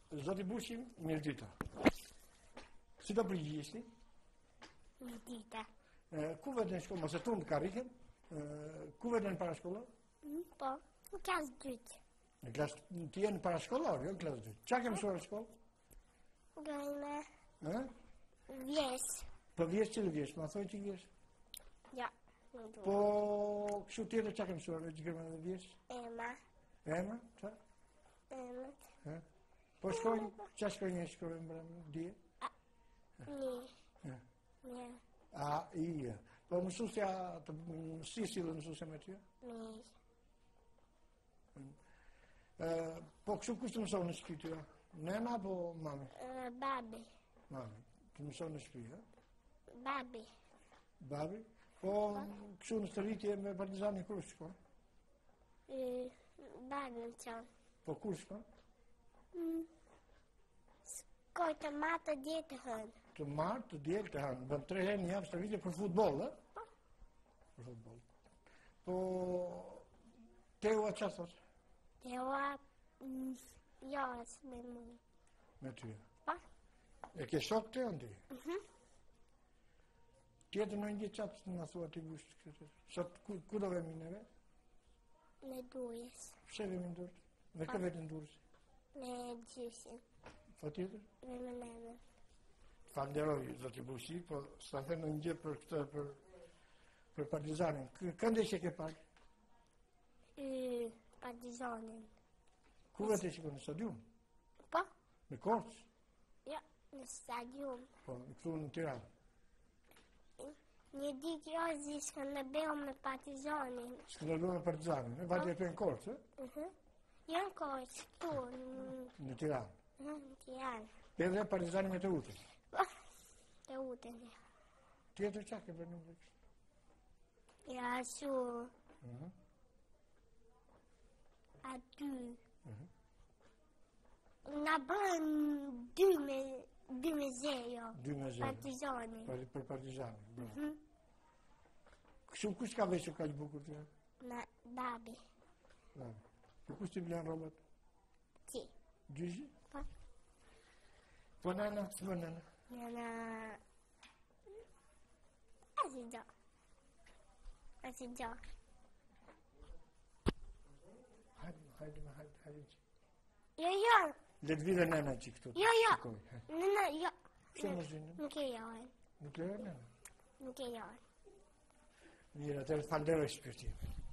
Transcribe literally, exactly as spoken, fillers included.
Zoti Bushi, mirë dita. Si do përgjigjeshi? Mirë dita. Ku veten shkolla? Mos e tund karriken? Ku veten para shkolla? Po, në klasë dytë. Në klasë ti je në parashkollor, jo në klasë dytë. Çka ke mësuar në shkollë? Gajme. Ë? Vjes. Po vjes që vjes, ma thoj që vjes. Ja, nuk du. Po kështu tjetër çka ke mësuar në gjëma dhe vjes? Ema. Ema, çka? Ema. Ë? Po shkoj, çka shkoj një shkollë më dje? Një. Ë. Një. A, i. Po mësusja, si sillen mësusja me ty? Një. Po kështu kush të mëson në shtëpi ty? Nena apo mami? Babi. Mami. Të mëson në shtëpi, ha? Babi. Babi? Po kështu në stërritje me Partizani kur shkon? Babi më qonë. Po kur shkon? Skoj të marë të djetë të hënë. Të marë të djetë të hënë. Bën tre herë një javë stërritje për futboll, ha? Po. Për futboll. Po Teua qa thotë? Teua, jo, me mu. Me ty. Po? E ke shok të janë ti? Mhm. Tjetër në një qatë në nga thua ti gushtë këtë. Sot ku do vemi neve? Në Durrës. Pse vemi në Durrës? Me kë vetë në Durrës? Me gjyshin. Po tjetër? Me më nëmë. Falenderoj, zoti Bushi, po s'ta them në një gjë për këtë, për, për Partizanin. Kënde që ke parë? Partizanin. Ku vetë shikon në stadium? Po? Me Korçë? Jo, në stadium. Po, në këtu në Tiranë. Një ditë jo zi Skënderbeu me Partizanin. Skënderbeu me Partizanin, e vajte e për në Korçë, e? Mhm. Jo në Korçë, këtu, në Tiranë. në Tiranë. Edhe Partizani me të utën. Po, të utën. Tjetër qa ke bërë në vëkës? Ja, su. Aty. Nga bën dy me dy me zero. Dy me zero. Partizani. Për Partizani. Kështu kush ka veshur kaq bukur ti? Na babi. Babi. Po kush ti blen rrobat? Ti. Gjyshi? Po. Po nana, si më nana? Nana. Asi gjo. Asi gjo. Hajde, hajde, hajde, hajde. Jo, jo. Le të vide nana që këtu. Jo, jo. Nana, jo. Pse mos vjen? Nuk e jojnë. Nuk e jojnë nana? Nuk e jojnë. Mirë, atëherë falenderoj shpirtin.